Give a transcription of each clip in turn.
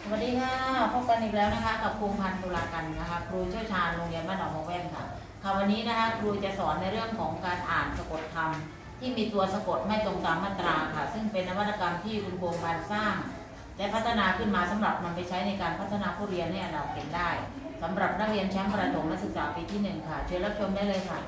สวัสดีค่ะพบกันอีกแล้วนะคะกับครูพันธ์ตุลากันนะคะครูเชี่ยวชาญโรงเรียนบ้านหนองมะแว่นค่ะวันนี้นะคะครูจะสอนในเรื่องของการอ่านสะกดคำที่มีตัวสะกดไม่ตรงตามมาตราค่ะซึ่งเป็นนวัตกรรมที่คุณครูพันธ์สร้างและพัฒนาขึ้นมาสำหรับนำไปใช้ในการพัฒนาผู้เรียนให้เราเก่งได้สำหรับนักเรียนชั้นประถมนักศึกษาปีที่1ค่ะเชิญรับชมได้เลยค่ะ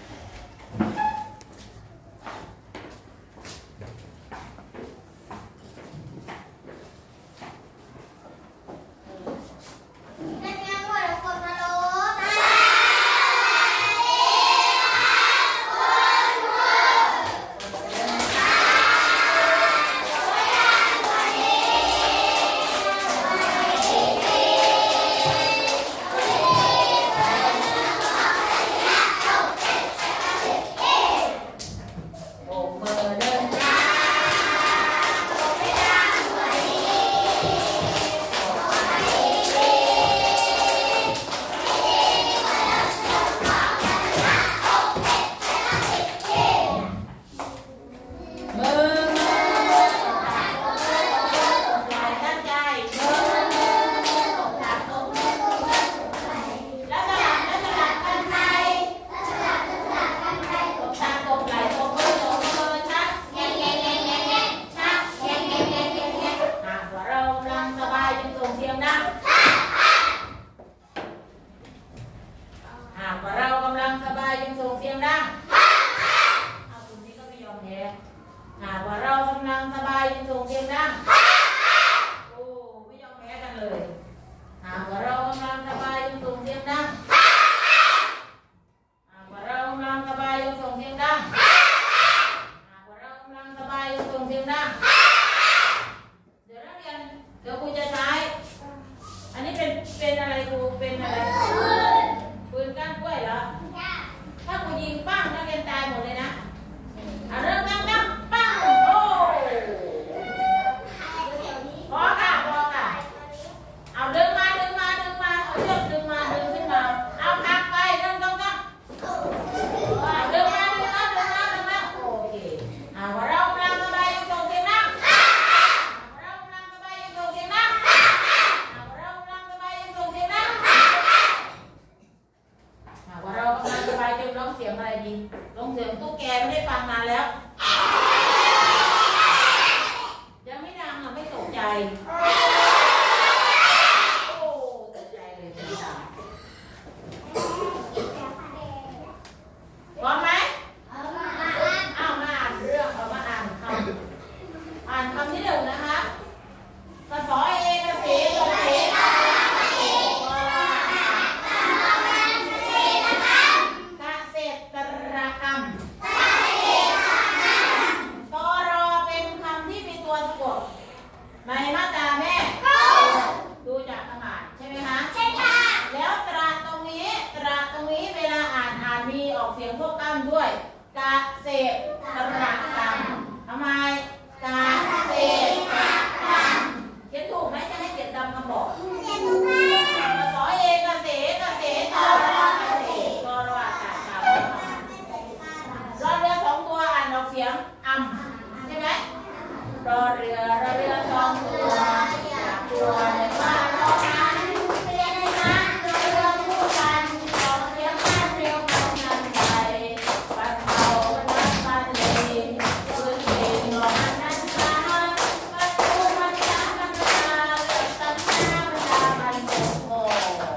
หากว่าเรากำลังสบายยังส่งเสียงดังโอ้ไม่ยอมแพ้กันเลยหากว่าเรากำลังสบายยังส่งเสียงดังหากว่าเรากำลังสบายยังส่งเสียงดังหากว่าเรากำลังสบายยังส่งเสียงดังเดี๋ยวนักเรียนเดี๋ยวครูจะใช้อันนี้เป็นอะไรครูเป็นอะไรปืนก้านกล้วยเหรอถ้าครูยิงปั้งนักเรียนตายหมดเลยนะเริ่มตั้งปั้งโอ้พอค่ะเอาดึงมาเอาเชือกดึงขึ้นมาเอาพักไปเริ่มต้องดึงมาโอเคว่าเรากำลังสบายยังส่งเสียงดังเรากำลังสบายยังส่งเสียงดังเรากำลังสบายยังส่งเสียงดังว่าเรากำลังสบายจนร้องเสียงอะไรดีร้องเสียงตุ๊กแกไม่ได้ฟังนานแล้วยังไม่ดังไม่ตกใจโอ้ตกใจเลยเสียงดังพร้อมไหมเอามาอ่านเรื่องเอามาอ่านคำที่หนึ่งนะคะกสเอกเสกเสในมาตราแม่ดูจากขนาดใช่ไหมคะใช่ค่ะแล้วตราตรงนี้เวลาอ่านมีออกเสียงพวกกั้นด้วยกะเสกตระกรรมทำไมกะเสกตระกรรมเขียนถูกไหมจะให้เขียนตามคำบอกเขียนถูกไหมกสเอกเสกตระเสกตระอากาศรอเรือ2ตัวอ่านออกเสียงใช่ไหมรอเรือ2ตัวตัวในบ้านเรานั้นเรียนในนั้นเรือคู่กันออกเสียงกันเรียวกันนั้นไปปัดเขาปัดเลยพื้นเป็นหลอกนั้นช้าปัดตูมันช้ามันช้าเลือกตั้งหน้ามันโง่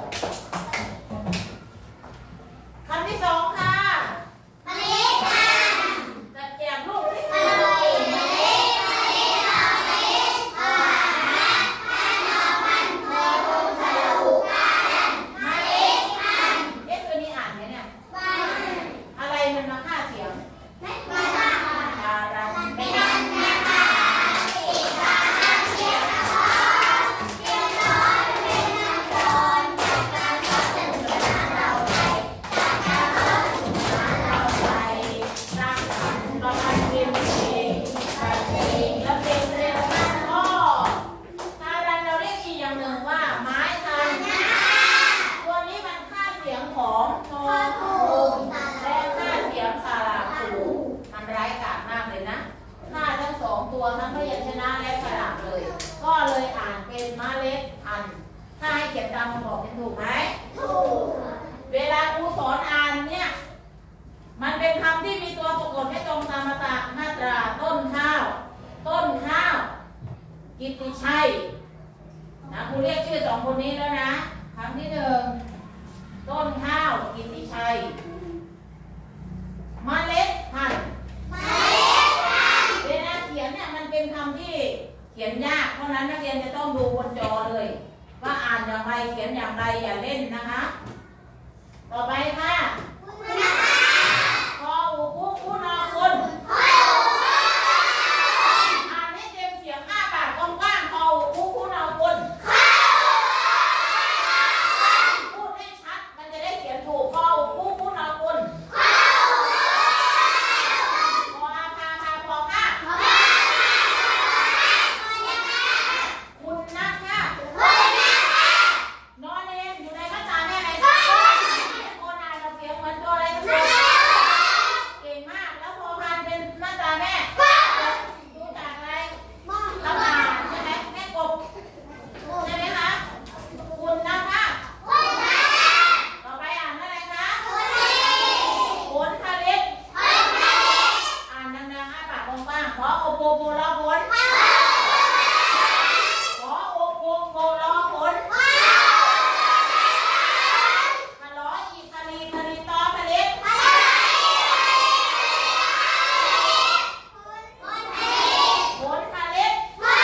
คำที่2ค่ะอันนี้ค่ะจัดแจงลูกที่ตัวทั้งพยัญชนะและสระเลยก็เลยอ่านเป็นเมล็ดคัญถ้าให้เขียนตามคำบอกถูกไหมถูกเวลาครูสอนอ่านเนี่ยมันเป็นคำที่มีตัวสะกดให้ตรงตามมาตราต้นข้าวกิตติชัยนะครูเรียกชื่อสองคนนี้แล้วนะคำที่หนึ่งต้นข้าวกิตติชัยเมล็ดพันธุ์เวลาเขียนเนี่ยมันเป็นคำที่เขียนยากเพราะนั้นนักเรียนจะต้องดูบนจอเลยว่าอ่านอย่างไรเขียนอย่างไรอย่าเล่นนะคะต่อไปค่ะพออุคุคุนอคุณอ่านให้เต็มเสียงอ้าปากกว้างๆพออุคุคุนอคุณพูดให้ชัดมันจะได้เขียนถูกพออุคุคุนอคุณพออาพาพอค่ะคุณนักค่ะนอนเองอยู่ในมาตราแม่ไหนคะโคนอ่านเราเสียงเหมือนตัวอะไรทุกคนเก่งมากแล้วพอพานเป็นมาตราแม่ดูจากอะไรตำนานใช่ไหมแม่กบใช่ไหมคะคุณนะคะต่อไปอ่านอะไรคะผลผลิตอ่านดังๆอ้าปากกว้างๆขอโอโปโปรอผลขอโอโปโปรอผลขะล้ออีคลีคลีตอผลิตผลผลิต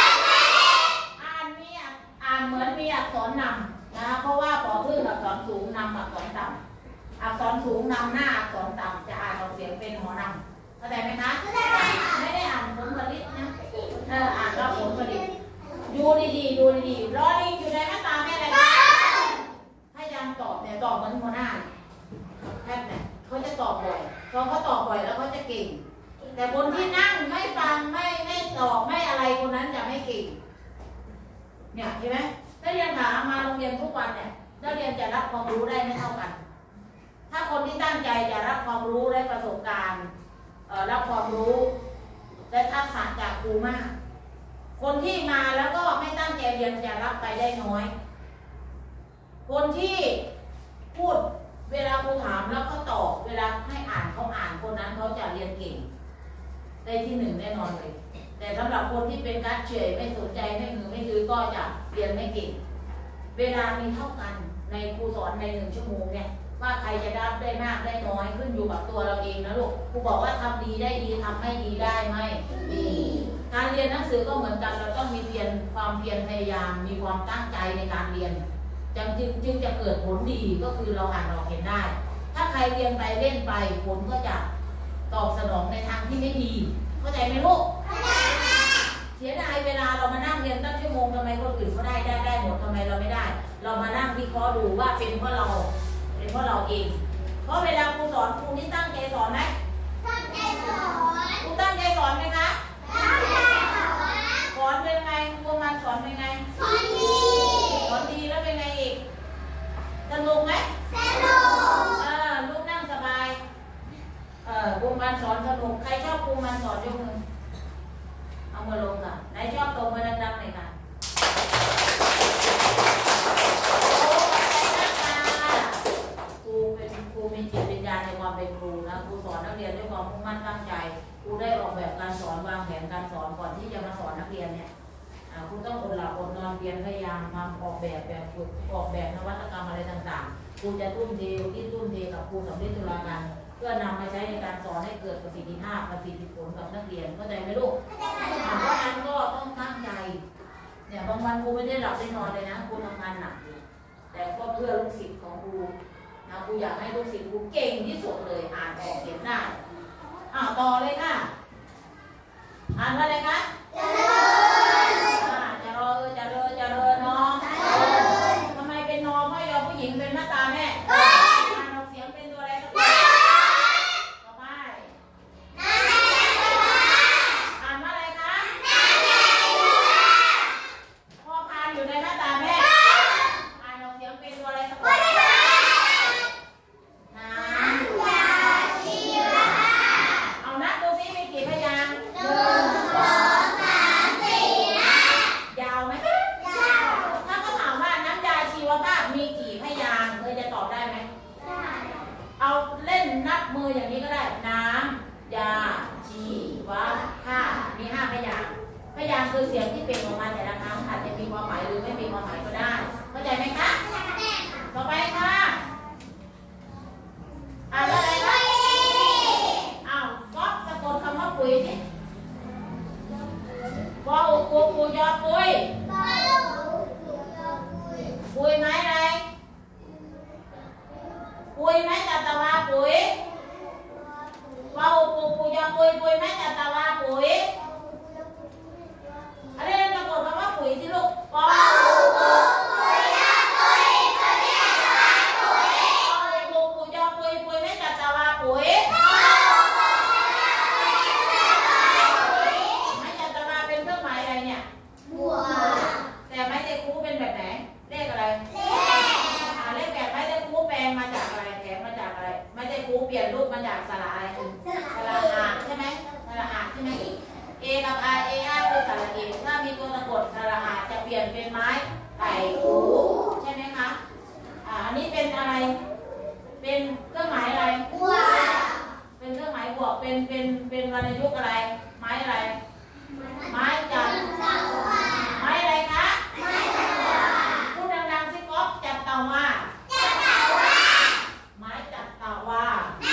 อ่านเหมือนมีอักษรนำนะเพราะว่าปอพึ่งอักษรสูงนำอักษรต่ำอักษรสูงนำหน้าอักษรต่ำจะอ่านออกเสียงเป็นหอนำเข้าใจไหมคะไม่ได้อ่านผลผลิตนะอ่านว่าผลผลิตดูดีๆรอลิงอยู่ในมาตราแม่อะไรให้จำตอบเนี่ยตอบเหมือนหัวหน้าแพทย์เนี่ยเขาจะตอบบ่อยพอเขาตอบบ่อยแล้วเขาจะเก่งแต่คนที่นั่งไม่ฟังไม่ตอบไม่อะไรคนนั้นจะไม่เก่งเนี่ยเห็นไหมนักเรียนถามมาโรงเรียนทุกวันเนี่ยนักเรียนจะรับความรู้ได้ไม่เท่ากันถ้าคนที่ตั้งใจจะรับความรู้ได้ประสบการณ์รับความรู้และทักษะจากครูมากคนที่มาแล้วก็ไม่ตั้งใจเรียนจะรับไปได้น้อยคนที่พูดเวลาครูถามแล้วก็ตอบเวลาให้อ่านเขาอ่านคนนั้นเขาจะเรียนเก่งได้ที่หนึ่งแน่นอนเลยแต่สำหรับคนที่เป็นกัดเฉยไม่สนใจไม่หือไม่ถือก็จะเรียนไม่เก่งเวลามีเท่ากันในครูสอนใน1 ชั่วโมงเนี่ยว่าใครจะได้มากได้น้อยขึ้นอยู่กับตัวเราเองนะลูกครูบอกว่าทำดีได้ดีทำไม่ดีได้ไม่ดีการเรียนหนังสือก็เหมือนกันเราต้องมีความเพียรพยายามมีความตั้งใจในการเรียนจึงจะเกิดผลดีก็คือเราอ่านออกเห็นได้ถ้าใครเรียนไปเล่นไปผลก็จะตอบสนองในทางที่ไม่ดีเข้าใจไหมลูกเสียดายเวลาเรามานั่งเรียนตั้งชั่วโมงทำไมคนอื่นเขาได้หมดทำไมเราไม่ได้เรามานั่งวิเคราะห์ดูว่าเป็นเพราะเราเองเพราะเวลาครูสอนครูนี่ตั้งใจสอนไหมตั้งใจสอนครูตั้งใจสอนไหมคะตั้งใจสอนเป็นไงครูมันสอนเป็นไงสอนดีแล้วเป็นไงอีกสนุกไหมสนุกลูกนั่งสบายครูมันสอนสนุกใครชอบครูมันสอนยกมือเอามาลงค่ะไหนชอบตรงมาดังๆหน่อยค่ะครูมีจิตวิญญาณในความเป็นครูนะครูสอนนักเรียนด้วยความมุ่งมั่นตั้งใจครูได้ออกแบบการสอนวางแผนการสอนก่อนที่จะมาสอนนักเรียนเนี่ยครูต้องอดหลับอดนอนเพียรพยายามทำออกแบบฝึกออกแบบนวัตกรรมอะไรต่างๆครูจะทุ่มเทกับครูสำเร็จตุลาการเพื่อนำมาใช้ในการสอนให้เกิดประสิทธิภาพประสิทธิผลกับนักเรียนเข้าใจไหมลูกเพราะนั้นก็ต้องตั้งใจเนี่ยบางวันครูไม่ได้หลับได้นอนเลยนะครูทำงานหนักแต่ก็เพื่อลูกศิษย์ของครูครูอยากให้ลูกศิษย์ครูเก่งที่สุดเลยอ่านออกเขียนได้ต่อเลยค่ะอ่านว่าอะไรคะจะรอเนาะทำไมเป็นนอไม่ยอมผู้หญิงเป็นหน้าตาแม่อ่านออกเสียงเป็นตัวอะไรสักตัวต่อไปอ่านว่าอะไรคะพอพานอยู่ในหน้าตาแม่อ่านออกเสียงเป็นตัวอะไรสักตัวเอานับดูซิมีกี่พยางค์1 2 3 4 คือเสียงที่เปล่งออกมาแต่ละครั้งอาจจะมีความหมายหรือไม่มีความหมายก็ได้เข้าใจไหมคะต่อไปค่ะอ่านว่าอะไรคะอ้าวก็สะกดคำว่าปุ๋ยสิปออุปูปูยอปุยปุยไม้อะไรปุยไม้จัตวาปุ๋ยปออุปูปูยอปุยปุยไม้จัตวาปุ๋ยอะไรนั่นสะกดคำว่าปุ๋ยสิลูกปออุปูปุยยอปุยปุยไม้จัตวาปุ๋ยปออุปูปูยอปุยปุยไม้จัตวาปุ๋ยแต่ไม้เตคูเป็นแบบไหนเลขอะไรเลขแบบไม้เตคูแปลงมาจากอะไรแถมมาจากอะไรไม้เตคูเปลี่ยนรูปมาจากสระอะไรสระอาใช่ไหมสระอาใช่ไหมเอกับอาเออาคือสระเอถ้ามีตัวสะกดสระอาจะเปลี่ยนเป็นไม้ไก่คูใช่ไหมคะอันนี้เป็นอะไรเป็นเครื่องหมายอะไรเป็นเครื่องหมายบวกเป็นวรรณยุกต์อะไรไม้อะไรไม้จันไม้อะไรคะพูดดังๆสิก๊อฟจัดเตาว่าไม้จัดเตาว่า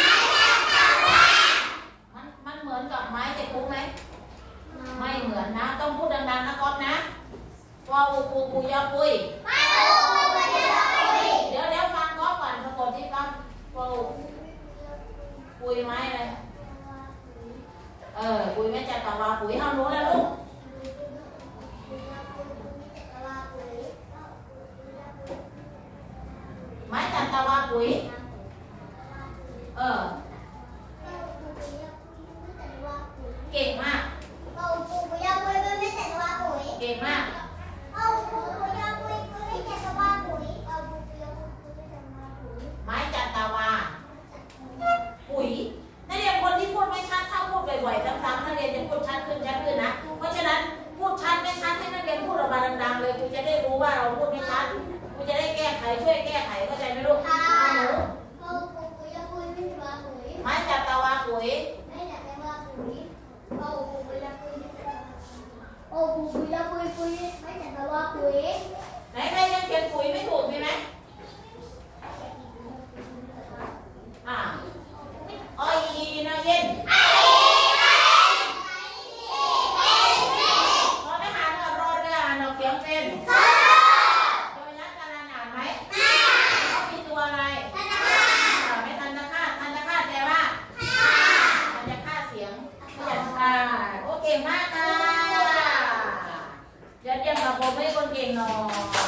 มันเหมือนกับไม้เจ็ดปุ๊กไหมไม่เหมือนนะต้องพูดดังๆนะก๊อฟนะปออูปูปูยอปุยเดี๋ยวฟังก๊อฟก่อนสะกดที่ฟังปออูปุยไม้อะไรปุยแม่จัดเตาว่าปุยเอาหนูนะลูกไม้จันตวาปุ๋ยเก่งมากเก่งมากไม้จันตวาปุ๋ยนักเรียนคนที่พูดไม่ชัดถ้าพูดบ่อยๆซ้ำๆนักเรียนจะพูดชัดขึ้นนะเพราะฉะนั้นพูดชัดไม่ชัดให้นักเรียนพูดออกมาดังๆเลยครูจะได้รู้ว่าเราพูดไม่ชัดครูจะได้แก้ไขช่วยแก้ไขเข้าใจไหมลูกหนูไม้จัตวาปุ๋ยไหนใครยังเขียนปุ๋ยไม่ถูกมีไหมอ้อยอีนะเย็นพอไม่หานรอเลยอ่านออกเสียงเป็นโดยนักการอ่านไหมเขามีตัวอะไรไม่ทันจะฆ่าทันจะฆ่าแปลว่าทันจะฆ่าเสียงโอเคมากค่ะเดี๋ยวเดี๋ยวเราผมไม่คนเก่งหนอ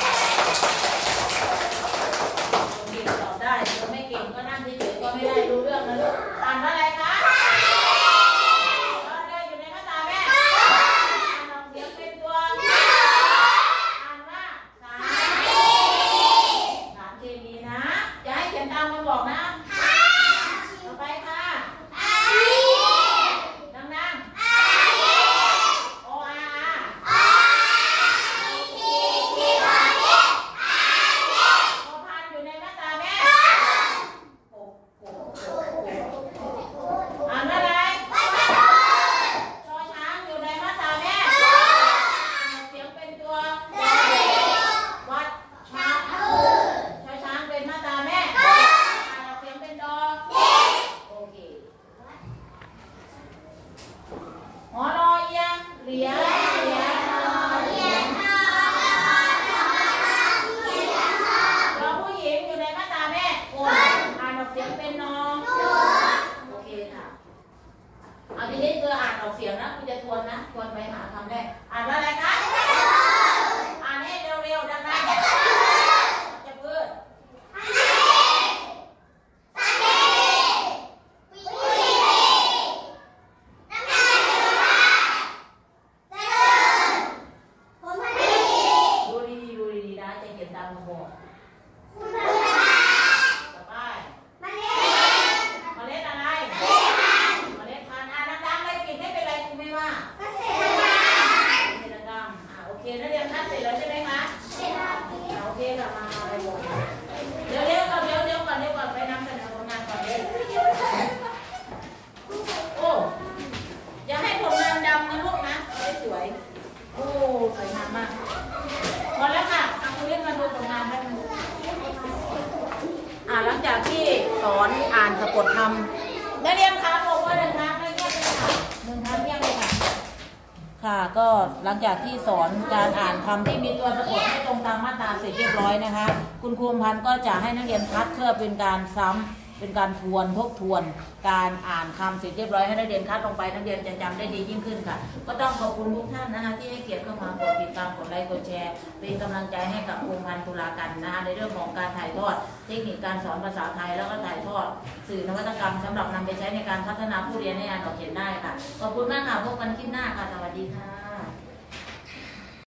คนเก่งตอบได้คนไม่เก่งก็นั่งเฉยๆก็ไม่ได้รู้เรื่องนะลูกอ่านว่าอะไรคะอยู่ในมาตราแม่อ่านออกเสียงเป็นตัวอ่านว่าสารเคมีนะจะให้เขียนตามมาบอกนะต่อไปค่ะดังๆโออาพอพานอยู่ในมาตราแม่อ่านว่าอะไรชอช้างอยู่ในมาตราแม่เสียงเป็นตัววัดช้างชอช้างเป็นมาตราแม่เสียงเป็นดอโอเคหอรอเอียงเหรียญเราผู้หญิงอยู่ในมาตราแม่อ่านออกเสียงเป็นนอโอเคค่ะเอาทีนี้คืออ่านออกเสียงนะคุณจะทวนนะทวนไปหาคำแรกอ่านว่าอะไรคะอ่านให้เร็วๆดังๆจะพูดดูดีนะจะเขียนตามมาบอกต่อไปเมล็ดอะไรเมล็ดพันธุ์ดังๆเลยกินไม่เป็นไรคุณไม่ว่าเมล็ดดังโอเคนักเรียนคัดเสร็จแล้วใช่ไหมคะโอเคค่ะมาไปบอกเร็วๆก่อนเดี๋ยวก่อนไปนำเสนอผลงานก่อนเลยโอ้อย่าให้ผลงานดำนะลูกนะสวยๆสอนอ่านสะกดคำนักเรียนคะบอกว่าหนึ่งครั้งไม่เงียบเลยค่ะหนึ่งครั้งเงียบเลยค่ะค่ะก็หลังจากที่สอนการอ่านคำที่มีตัวสะกดให้ตรงตามมาตราเสร็จเรียบร้อยนะคะคุณครูพันธ์ก็จะให้นักเรียนคัดเพื่อเป็นการซ้ำเป็นการทวนทบทวนการอ่านคำเสร็จเรียบร้อยให้นักเรียนคัดลงไปนักเรียนจะจำได้ดียิ่งขึ้นค่ะก็ต้องขอบคุณทุกท่านนะคะที่ให้เกียรติเข้ามากดติดตามกดไลค์กดแชร์เป็นกำลังใจให้กับครูพันธ์ตุลากันนะคะในเรื่องของการถ่ายทอดเทคนิคการสอนภาษาไทยแล้วก็ถ่ายทอดสื่อนวัตกรรมสำหรับนำไปใช้ในการพัฒนาผู้เรียนในการออกเขียนได้ค่ะขอบคุณมากค่ะพบกันคลิปหน้าค่ะสวัสดีค่ะ